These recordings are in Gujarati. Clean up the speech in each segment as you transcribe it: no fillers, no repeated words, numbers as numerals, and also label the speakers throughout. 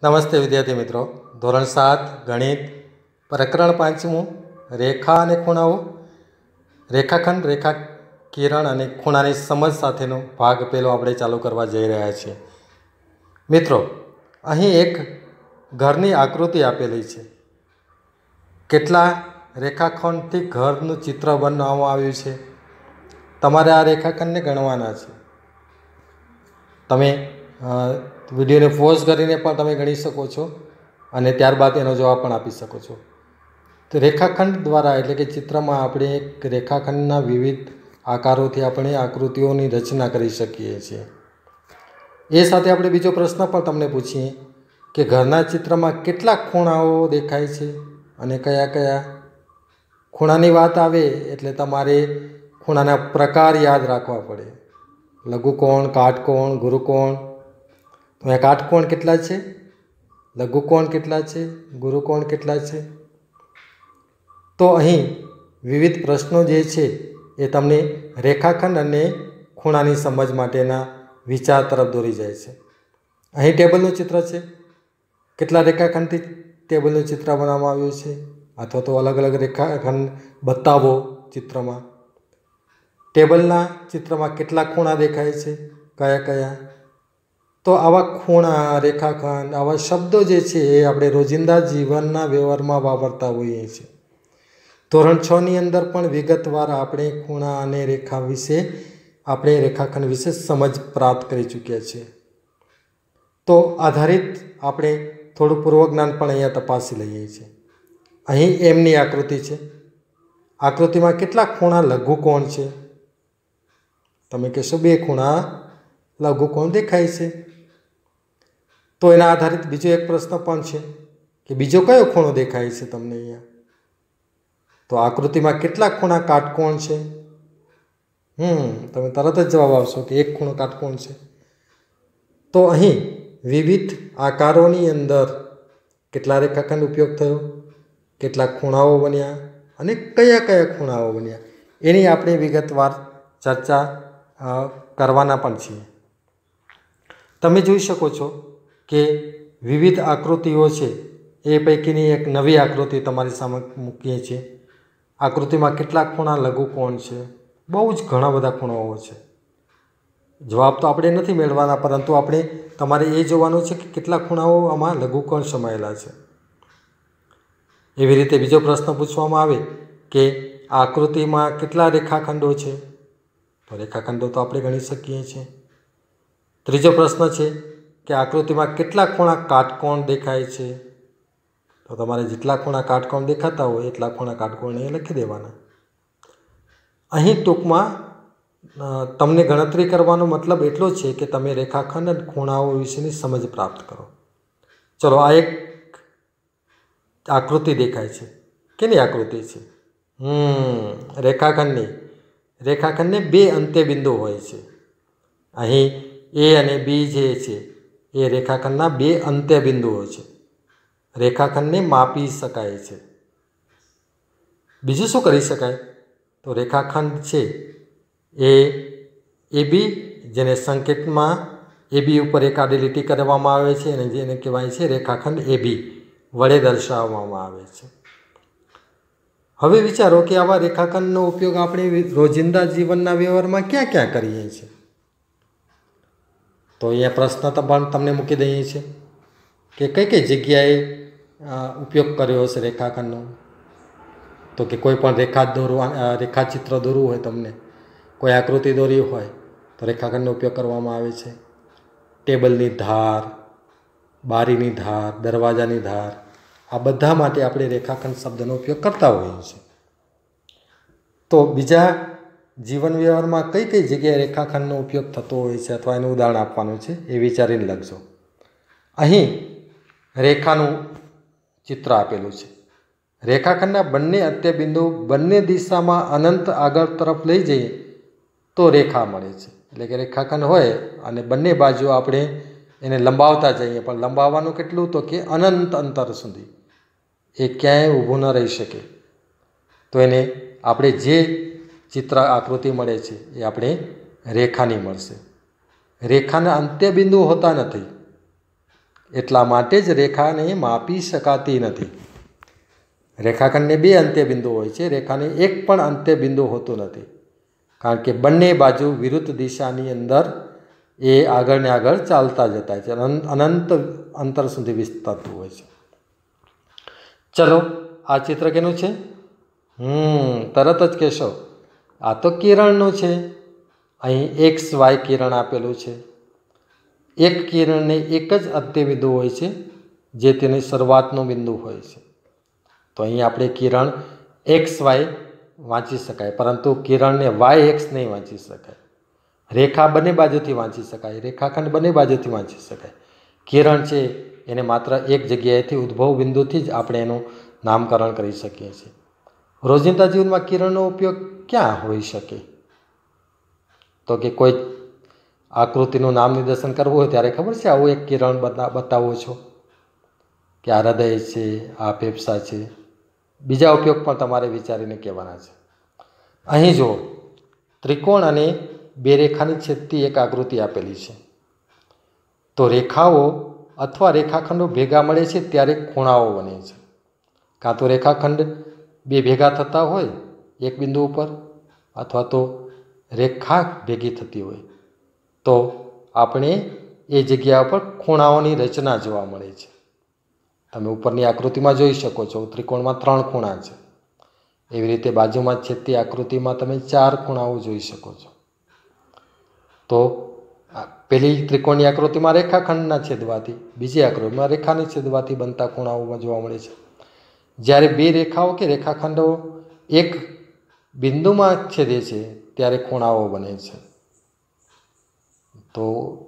Speaker 1: નમસ્તે વિદ્યાર્થી મિત્રો, ધોરણ 7 ગણિત પ્રકરણ 5મું રેખા અને ખૂણાઓ, રેખાખંડ, રેખા કિરણ અને ખૂણાની સમજ સાથેનો ભાગ પહેલો આપણે ચાલુ કરવા જઈ રહ્યા છીએ. મિત્રો, અહીં એક ઘરની આકૃતિ આપેલી છે. કેટલા રેખાખંડથી ઘરનું ચિત્ર બનાવવામાં આવ્યું છે. તમારે આ રેખાખંડને ગણવાના છે. તમે વિડીયોને પોઝ કરીને પણ તમે ગણી શકો છો અને ત્યારબાદ એનો જવાબ પણ આપી શકો છો. તો રેખાખંડ દ્વારા એટલે કે ચિત્રમાં આપણે એક રેખાખંડના વિવિધ આકારોથી આપણે આકૃતિઓની રચના કરી શકીએ છીએ. એ સાથે આપણે બીજો પ્રશ્ન પણ તમને પૂછીએ કે ઘરના ચિત્રમાં કેટલા ખૂણાઓ દેખાય છે અને કયા કયા. ખૂણાની વાત આવે એટલે તમારે ખૂણાના પ્રકાર યાદ રાખવા પડે. લઘુકોણ, કાટકોણ, ગુરુકોણ. તો કાટકોણ કેટલા છે, લઘુકોણ કેટલા છે, ગુરુકોણ કેટલા છે. તો અહીં વિવિધ પ્રશ્નો જે છે એ તમને રેખાખંડ અને ખૂણાની સમજ માટેના વિચાર તરફ દોરી જાય છે. અહીં ટેબલનું ચિત્ર છે. કેટલા રેખાખંડથી ટેબલનું ચિત્ર બનાવવામાં આવ્યું છે, અથવા તો અલગ અલગ રેખાખંડ બતાવો ચિત્રમાં. ટેબલના ચિત્રમાં કેટલા ખૂણા દેખાય છે, કયા કયા. તો આવા ખૂણા, રેખાખંડ, આવા શબ્દો જે છે એ આપણે રોજિંદા જીવનના વ્યવહારમાં વાપરતા હોઈએ છીએ. ધોરણ 6ની અંદર પણ વિગતવાર આપણે ખૂણા અને રેખા વિશે, આપણે રેખાખંડ વિશે સમજ પ્રાપ્ત કરી ચૂક્યા છીએ. તો આધારિત આપણે થોડું પૂર્વજ્ઞાન પણ અહીંયા તપાસી લઈએ છીએ. અહીં એમની આકૃતિ છે. આકૃતિમાં કેટલા ખૂણા લઘુકોણ છે. તમે કહેશો 2 ખૂણા લઘુકોણ દેખાય છે. તો એના આધારિત બીજો એક પ્રશ્ન પણ છે કે બીજો કયો ખૂણો દેખાય છે તમને અહીંયા. તો આકૃતિમાં કેટલા ખૂણા કાટકોણ છે. તમે તરત જ જવાબ આવશો કે 1 ખૂણો કાટકોણ છે. તો અહીં વિવિધ આકારોની અંદર કેટલા રેખાખંડ ઉપયોગ થયો, કેટલા ખૂણાઓ બન્યા અને કયા કયા ખૂણાઓ બન્યા, એની આપણે વિગતવાર ચર્ચા કરવાના પણ છીએ. તમે જોઈ શકો છો કે વિવિધ આકૃતિઓ છે. એ પૈકીની એક નવી આકૃતિ તમારી સામે મૂકીએ છીએ. આકૃતિમાં કેટલા ખૂણા લઘુકોણ છે. બહુ જ ઘણા બધા ખૂણાઓ છે. જવાબ તો આપણે નથી મેળવવાના, પરંતુ આપણે તમારે એ જોવાનું છે કે કેટલા ખૂણાઓ આમાં લઘુકોણ સમાયેલા છે. એવી રીતે બીજો પ્રશ્ન પૂછવામાં આવે કે આકૃતિમાં કેટલા રેખાખંડો છે. તો રેખાખંડો તો આપણે ગણી શકીએ છીએ. ત્રીજો પ્રશ્ન છે કે આકૃતિમાં કેટલા ખૂણા કાટકોણ દેખાય છે. તો તમારે જેટલા ખૂણા કાટકોણ દેખાતા હોય એટલા ખૂણા કાટકોણ એ લખી દેવાના. અહીં ટૂંકમાં તમને ગણતરી કરવાનો મતલબ એટલો છે કે તમે રેખાખંડ અને ખૂણાઓ વિશેની સમજ પ્રાપ્ત કરો. ચલો, આ એક આકૃતિ દેખાય છે. કેની આકૃતિ છે? રેખાખંડની. રેખાખંડને 2 અંત્યબિંદુ હોય છે. અહીં એ અને બી જે છે એ રેખાખંડના 2 અંત્યબિંદુઓ છે. રેખાખંડને માપી શકાય છે. બીજું શું કરી શકાય? તો રેખાખંડ છે એ એબી, જેને સંકેતમાં એબી ઉપર એક આડી લીટી કરવામાં આવે છે અને જેને કહેવાય છે રેખાખંડ એબી વડે દર્શાવવામાં આવે છે. હવે વિચારો કે આવા રેખાખંડનો ઉપયોગ આપણે રોજિંદા જીવનના વ્યવહારમાં ક્યાં ક્યાં કરીએ છીએ. તો અહીંયા પ્રશ્ન પણ તમને મૂકી દઈએ છીએ કે કઈ કઈ જગ્યાએ ઉપયોગ કર્યો હશે રેખાખંડનો. તો કે કોઈ પણ રેખાચિત્ર દોરવું હોય, તમને કોઈ આકૃતિ દોરી હોય તો રેખાખંડનો ઉપયોગ કરવામાં આવે છે. ટેબલની ધાર, બારીની ધાર, દરવાજાની ધાર, આ બધા માટે આપણે રેખાખંડ શબ્દનો ઉપયોગ કરતા હોઈએ છીએ. તો બીજા જીવન વ્યવહારમાં કઈ કઈ જગ્યાએ રેખાખંડનો ઉપયોગ થતો હોય છે અથવા એનું ઉદાહરણ આપવાનું છે એ વિચારીને લખજો. અહીં રેખાનું ચિત્ર આપેલું છે. રેખાખંડના બંને અંત્યબિંદુ બંને દિશામાં અનંત આગળ તરફ લઈ જઈએ તો રેખા મળે છે. એટલે કે રેખાખંડ હોય અને બંને બાજુ આપણે એને લંબાવતા જઈએ, પણ લંબાવવાનું કેટલું? તો કે અનંત અંતર સુધી. એ ક્યાંય ઊભું ન રહી શકે. તો એને આપણે જે ચિત્ર આકૃતિ મળે છે એ આપણે રેખાની મળશે. રેખાના અંત્યબિંદુ હોતા નથી. એટલા માટે જ રેખાને માપી શકાતી નથી. રેખાખંડને 2 અંત્યબિંદુ હોય છે, રેખાને એક પણ અંત્યબિંદુ હોતું નથી, કારણ કે બંને બાજુ વિરુદ્ધ દિશાની અંદર એ આગળ ને આગળ ચાલતા જતા છે, અનંત અંતર સુધી વિસ્તરતું હોય છે. ચલો, આ ચિત્ર કેનું છે? તરત જ કહેશો આ તો કિરણનું છે. અહીં XY કિરણ આપેલું છે. એક કિરણને એક જ અંત્યબિંદુ હોય છે, જે તેની શરૂઆતનું બિંદુ હોય છે. તો અહીં આપણે કિરણ XY વાંચી શકાય, પરંતુ કિરણને YX નહીં વાંચી શકાય. રેખા બંને બાજુથી વાંચી શકાય, રેખાખંડ બંને બાજુથી વાંચી શકાય. કિરણ છે એને માત્ર એક જગ્યાએથી ઉદ્ભવ બિંદુથી જ આપણે એનું નામકરણ કરી શકીએ છીએ. રોજિંદા જીવનમાં કિરણનો ઉપયોગ ક્યાં હોઈ શકે? તો કે કોઈ આકૃતિનું નામ નિર્દેશન કરવું હોય ત્યારે ખબર છે આવું એક કિરણ બતાવો છો કે આ હૃદય છે, આ ફેફસા છે. બીજા ઉપયોગ પણ તમારે વિચારીને કહેવાના છે. અહીં જુઓ, ત્રિકોણ અને 2 રેખાની છેદતી એક આકૃતિ આપેલી છે. તો રેખાઓ અથવા રેખાખંડો ભેગા મળે છે ત્યારે ખૂણાઓ બને છે. કાં તો રેખાખંડ 2 ભેગા થતા હોય એક બિંદુ ઉપર, અથવા તો રેખા ભેગી થતી હોય, તો આપણે એ જગ્યા પર ખૂણાઓની રચના જોવા મળે છે. તમે ઉપરની આકૃતિમાં જોઈ શકો છો, ત્રિકોણમાં 3 ખૂણા છે. એવી રીતે બાજુમાં છેદતી આકૃતિમાં તમે 4 ખૂણાઓ જોઈ શકો છો. તો પેલી ત્રિકોણની આકૃતિમાં રેખાખંડના છેદવાથી, બીજી આકૃતિમાં રેખાની છેદવાથી બનતા ખૂણાઓમાં જોવા મળે છે. જ્યારે 2 રેખાઓ કે રેખાખંડો એક બિંદુમાં છેદે છે ત્યારે ખૂણાઓ બને છે. તો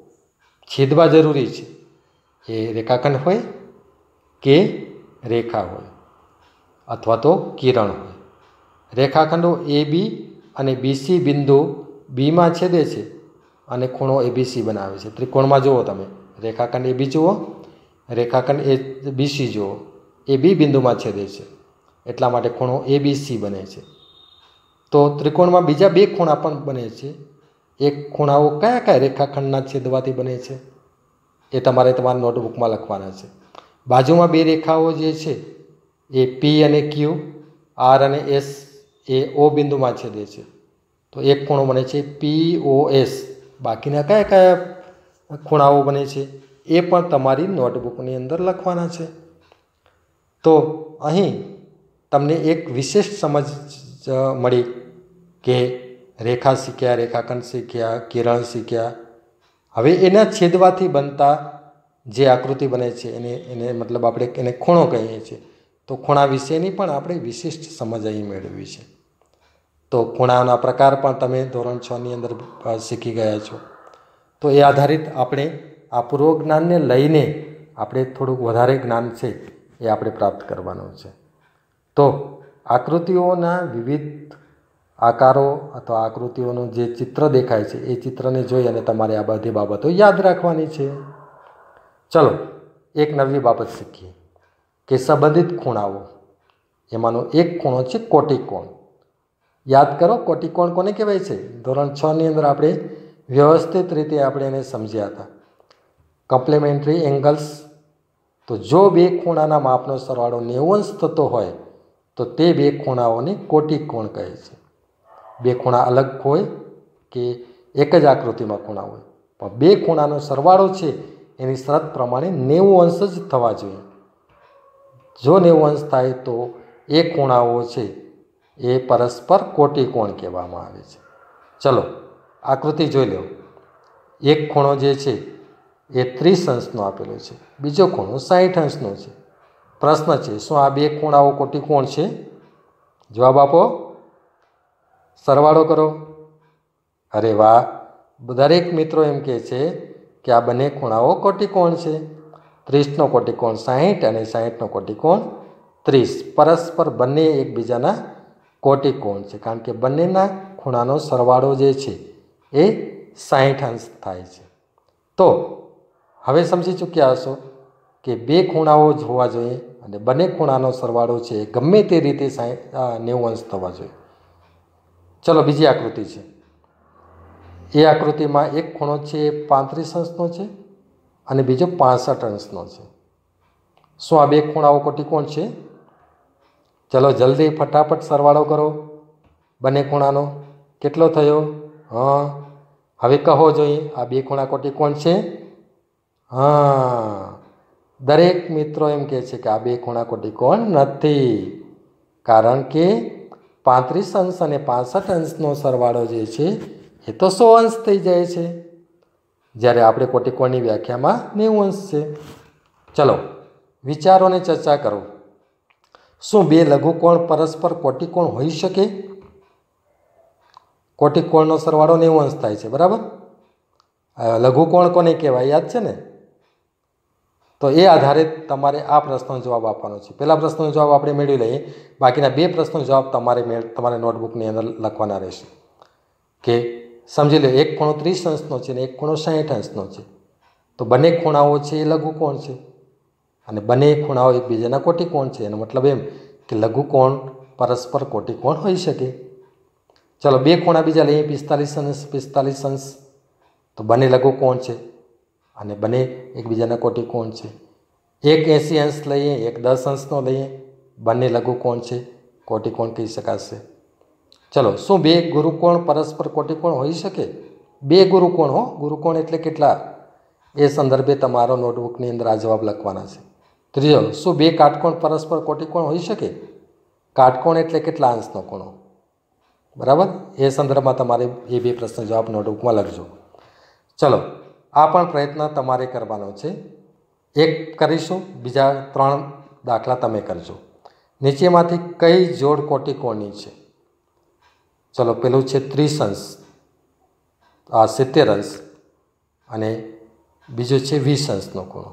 Speaker 1: છેદવા જરૂરી છે, એ રેખાખંડ હોય કે રેખા હોય અથવા તો કિરણ હોય. રેખાખંડો AB અને BC બિંદુ Bમાં છેદે છે અને ખૂણો ABC બનાવે છે. ત્રિકોણમાં જુઓ તમે, રેખાખંડ AB જુઓ, રેખાખંડ BC જુઓ, એ B બિંદુમાં છેદે છે, એટલા માટે ખૂણો ABC બને છે. તો ત્રિકોણમાં બીજા 2 ખૂણા પણ બને છે. એક ખૂણાઓ કયા કયા રેખાખંડના છેદવાથી બને છે એ તમારે તમારા નોટબુકમાં લખવાના છે. બાજુમાં 2 રેખાઓ જે છે એ P અને Q, R અને S એ O બિંદુમાં છેદે છે, તો એક ખૂણો બને છે POS. બાકીના કયા કયા ખૂણાઓ બને છે એ પણ તમારી નોટબુકની અંદર લખવાના છે. તો અહીં તમને એક વિશેષ સમજ મળી કે રેખા શીખ્યા, રેખાખંડ શીખ્યા, કિરણ શીખ્યા. હવે એના છેદવાથી બનતા જે આકૃતિ બને છે એને મતલબ આપણે એને ખૂણો કહીએ છીએ. તો ખૂણા વિશેની પણ આપણે વિશિષ્ટ સમજ અહીં મેળવી છે. તો ખૂણાના પ્રકાર પણ તમે ધોરણ 6ની અંદર શીખી ગયા છો. તો એ આધારિત આપણે આ પૂર્વ જ્ઞાનને લઈને આપણે થોડુંક વધારે જ્ઞાન છે એ આપણે પ્રાપ્ત કરવાનું છે. તો આકૃતિઓના વિવિધ આકારો અથવા આકૃતિઓનું જે ચિત્ર દેખાય છે એ ચિત્રને જોઈ અને તમારે આ બધી બાબતો યાદ રાખવાની છે. ચલો, એક નવી બાબત શીખીએ કે સંબંધિત ખૂણાઓ. એમાંનો એક ખૂણો છે કોટિકોણ. યાદ કરો, કોટિકોણ કોને કહેવાય છે? ધોરણ 6ની અંદર આપણે વ્યવસ્થિત રીતે આપણે એને સમજ્યા હતા. Complementary angles. તો જો 2 ખૂણાના માપનો સરવાળો 90 અંશ થતો હોય તો તે 2 ખૂણાઓને કોટિકોણ કહે છે. 2 ખૂણા અલગ હોય કે એક જ આકૃતિમાં ખૂણા હોય, પણ 2 ખૂણાનો સરવાળો છે એની શરત પ્રમાણે 90 અંશ જ થવા જોઈએ. જો 90 અંશ થાય તો એ ખૂણાઓ છે એ પરસ્પર કોટિકોણ કહેવામાં આવે છે. ચલો, આકૃતિ જોઈ લો. એક ખૂણો જે છે એ 30 અંશનો આપેલો છે, બીજો ખૂણો 60 અંશનો છે. પ્રશ્ન છે, શું આ 2 ખૂણાઓ કોટિકોણ છે? જવાબ આપો, સરવાળો કરો. અરે વાહ! દરેક મિત્રો એમ કહે છે કે આ બંને ખૂણાઓ કોટિકોણ છે. 30નો કોટિકોણ 60 અને 60નો કોટિકોણ 30 પરસ્પર બંને એકબીજાના કોટિકોણ છે, કારણ કે બંનેના ખૂણાનો સરવાળો જે છે એ 60 અંશ થાય છે. તો હવે સમજી ચૂક્યા હશો કે 2 ખૂણાઓ જ હોવા જોઈએ અને બંને ખૂણાનો સરવાળો છે ગમે તે રીતે 90 અંશ થવા જોઈએ. ચલો, બીજી આકૃતિ છે. એ આકૃતિમાં એક ખૂણો છે 35 અંશનો છે અને બીજો 65 અંશનો છે। શું આ બે ખૂણાઓ કોટિકોણ છે? ચલો જલ્દી ફટાફટ સરવાળો કરો બંને ખૂણાનો। કેટલો થયો? हाँ, હવે કહો જોઈએ આ બે ખૂણા કોટિકોણ છે? हाँ, દરેક મિત્રો એમ કહે છે કે આ બે ખૂણા કોટિકોણ નથી, કારણ કે 35 અંશ અને 65 અંશનો સરવાળો જે છે એ તો 100 અંશ થઈ જાય છે, જ્યારે આપણે કોટિકોણની વ્યાખ્યામાં 90 અંશ છે। ચલો વિચારો અને ચર્ચા કરો। શું બે લઘુકોણ પરસ્પર કોટિકોણ હોઈ શકે? કોટિકોણનો સરવાળો 90 અંશ થાય છે, બરાબર? લઘુકોણ કોને કહેવાય યાદ છે ને? તો એ આધારે તમારે આ પ્રશ્નનો જવાબ આપવાનો છે। પહેલા પ્રશ્નનો જવાબ આપણે મેળવી લઈએ, બાકીના બે પ્રશ્નનો જવાબ તમારે નોટબુકની અંદર લખવાના રહેશે। કે સમજી લો એક ખૂણો 30 અંશનો છે અને એક ખૂણો 60 અંશનો છે, તો બંને ખૂણાઓ છે એ લઘુકોણ છે અને બંને ખૂણાઓ એકબીજાના કોટિકોણ છે। એનો મતલબ એમ કે લઘુકોણ પરસ્પર કોટિકોણ હોઈ શકે। ચલો બે ખૂણા બીજા લઈએ, 45 અંશ 45 અંશ, તો બંને લઘુકોણ છે અને બંને એકબીજાના કોટિકોણ છે। એક 80 અંશ લઈએ, એક 10 અંશનો લઈએ, બંને લઘુકોણ છે, કોટિકોણ કહી શકાશે। ચલો શું બે ગુરુકોણ પરસ્પર કોટિકોણ હોઈ શકે? બે ગુરુકોણ, હો, ગુરુકોણ એટલે કેટલા એ સંદર્ભે તમારો નોટબુકની અંદર આ જવાબ લખવાના છે। ત્રીજો, શું બે કાટકોણ પરસ્પર કોટિકોણ હોઈ શકે? કાટકોણ એટલે કેટલા અંશનો ખૂણો, બરાબર? એ સંદર્ભમાં તમારે એ બે પ્રશ્ન જવાબ નોટબુકમાં લખજો। ચલો આ પણ પ્રયત્ન તમારે કરવાનો છે। એક કરીશું, બીજા 3 દાખલા તમે કરજો। નીચેમાંથી કઈ જોડ કોટિકોણની છે? ચલો પેલું છે 30 અંશ, 70 અંશ અને બીજો છે 20 અંશનો ખૂણો।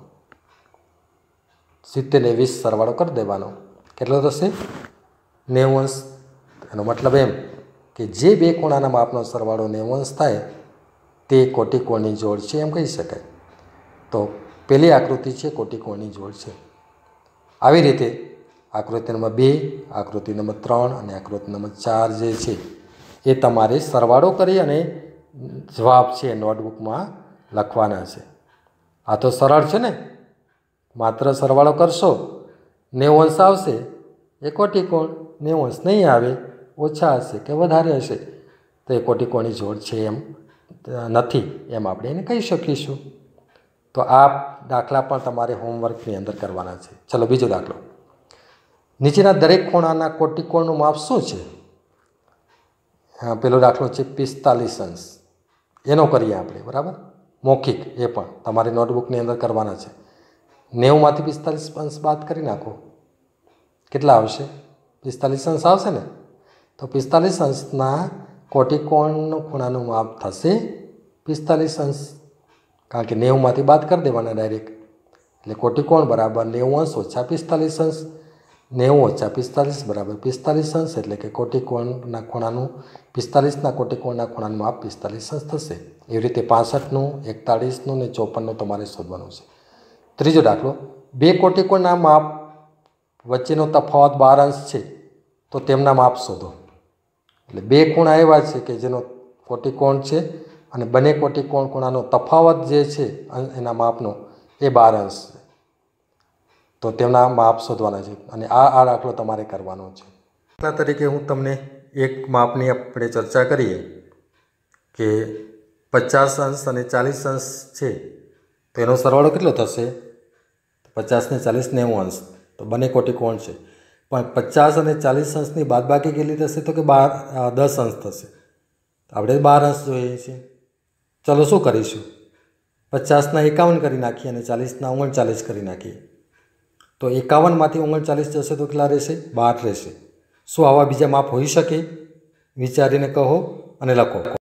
Speaker 1: 70 ને 20 સરવાળો કરી દેવાનો, કેટલો થશે? 90 અંશ। એનો મતલબ એમ કે જે બે ખૂણાના માપનો સરવાળો 90 અંશ થાય તે કોટિકોણની જોડ છે એમ કહી શકાય। તો પહેલી આકૃતિ છે કોટિકોણની જોડ છે। આવી રીતે આકૃતિ નંબર 2, આકૃતિ નંબર 3 અને આકૃતિ નંબર 4 જે છે એ તમારે સરવાળો કરી અને જવાબ છે નોટબુકમાં લખવાના છે। આ તો સરળ છે ને, માત્ર સરવાળો કરશો 90 અંશ આવશે એ કોટિકોણ, 90 અંશ નહીં આવે, ઓછા હશે કે વધારે હશે તો એ કોટિકોણની જોડ છે એમ નથી, એમ આપણે એને કહી શકીશું। તો આ દાખલા પણ તમારે હોમવર્કની અંદર કરવાના છે। ચલો બીજો દાખલો, નીચેના દરેક ખૂણાના કોટિકોણનું માપ શું છે? પેલો દાખલો છે 45 અંશ, એનો કરીએ આપણે, બરાબર? મૌખિક એ પણ તમારે નોટબુકની અંદર કરવાના છે। 90 માંથી 45 અંશ બાદ કરી નાખો, કેટલા આવશે? 45 અંશ આવશે ને? તો 45 અંશના કોટિકોણનું ખૂણાનું માપ થશે 45 અંશ, કારણ કે 90 માંથી બાદ કરી દેવાના ડાયરેક્ટ, એટલે કોટિકોણ બરાબર 90 અંશ ઓછા 45 અંશ, 90 ઓછા 45 બરાબર 45 અંશ, એટલે કે કોટિકોણના ખૂણાનું 45ના કોટિકોણના ખૂણાનું માપ 45 અંશ થશે। એવી રીતે 65નું, 41નું ને 54નું તમારે શોધવાનું છે। ત્રીજો દાખલો, બે કોટિકોણના માપ વચ્ચેનો તફાવત 12 અંશ છે, તો તેમના માપ શોધો। એટલે બે ખૂણા એવા છે કે જેનો કોટિકોણ છે અને બંને કોટિકોણ ખૂણાનો તફાવત જે છે એના માપનો એ 12 અંશ છે, તો તેમના માપ શોધવાના છે અને આ દાખલો તમારે કરવાનો છે। દાખલા તરીકે હું તમને એક માપની આપણે ચર્ચા કરીએ કે 50 અંશ અને 40 અંશ છે, તો એનો સરવાળો કેટલો થશે? 50 ને 40 90 અંશ, તો બંને કોટિકોણ છે, પણ 50 અને 40 અંશની બાદબાકી કેટલી થશે? તો કે 10 અંશ થશે। આપણે 12 અંશ જોઈએ છીએ। ચલો શું કરીશું? 50ના 51 કરી નાખીએ અને 40ના 39 કરી નાખીએ, તો 51માંથી 39 જશે તો કેટલા રહેશે? 12 રહેશે। શું આવા બીજા માપ હોઈ શકે? વિચારીને કહો અને લખો।